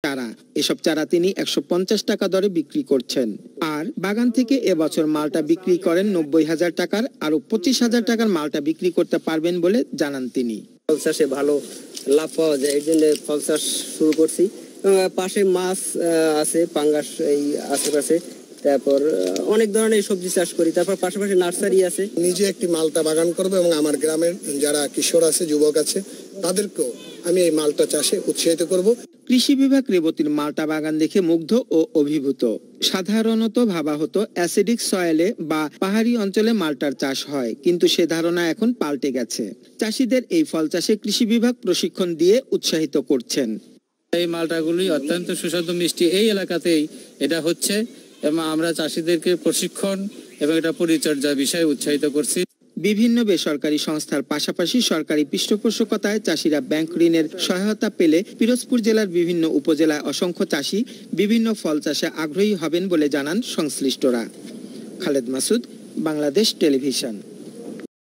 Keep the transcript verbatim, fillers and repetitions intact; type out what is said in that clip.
চারা। এসব চারা তিনি একশো পঞ্চাশ টাকা দরে বিক্রি করছেন। আর বাগান থেকে এবছর মালটা বিক্রি করেন নব্বই হাজার টাকার, আরো পঁচিশ হাজার টাকার মালটা বিক্রি করতে পারবেন বলে জানান তিনি। ফল চাষে ভালো লাভ পাওয়া যায়, এই জন্য ফল চাষ শুরু করছি। পাশে মাছ আছে, পাঙ্গাস এই আশেপাশে, তারপর অনেক ধরনের সবজি চাষ করি। তারপর পাশাপাশি নার্সারি আছে। নিজে একটি মালটা বাগান করবো এবং আমার গ্রামের যারা কিশোর আছে, যুবক আছে, তাদেরকেও আমি এই মালটা চাষে উৎসাহিত করব। কৃষি বিভাগ রেবতীর মালটা বাগান দেখে মুগ্ধ ও অভিভূত। সাধারণত ভাবা হতো অ্যাসিডিক সয়েলে বা পাহাড়ি অঞ্চলে মালটার চাষ হয়, কিন্তু সে ধারণা এখন পাল্টে গেছে। চাষিদের এই ফল চাষে কৃষি বিভাগ প্রশিক্ষণ দিয়ে উৎসাহিত করছেন। এই মালটাগুলি অত্যন্ত সুস্বাদু মিষ্টি, এই এলাকাতেই এটা হচ্ছে এবং আমরা চাষিদেরকে প্রশিক্ষণ এবং এটা পরিচর্যা বিষয়ে উৎসাহিত করছি। বিভিন্ন বেসরকারি সংস্থার পাশাপাশি সরকারি পৃষ্ঠপোষকতায় চাষিরা ব্যাংক ঋণের সহায়তা পেলে পিরোজপুর জেলার বিভিন্ন উপজেলায় অসংখ্য চাষি বিভিন্ন ফল চাষে আগ্রহী হবেন বলে জানান সংশ্লিষ্টরা। খালেদ মাসুদ, বাংলাদেশ টেলিভিশন।